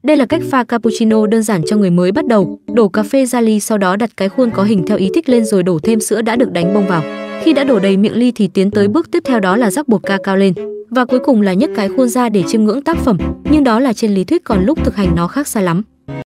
Đây là cách pha cappuccino đơn giản cho người mới bắt đầu. Đổ cà phê ra ly, sau đó đặt cái khuôn có hình theo ý thích lên rồi đổ thêm sữa đã được đánh bông vào. Khi đã đổ đầy miệng ly thì tiến tới bước tiếp theo, đó là rắc bột cacao lên. Và cuối cùng là nhấc cái khuôn ra để chiêm ngưỡng tác phẩm. Nhưng đó là trên lý thuyết, còn lúc thực hành nó khác xa lắm.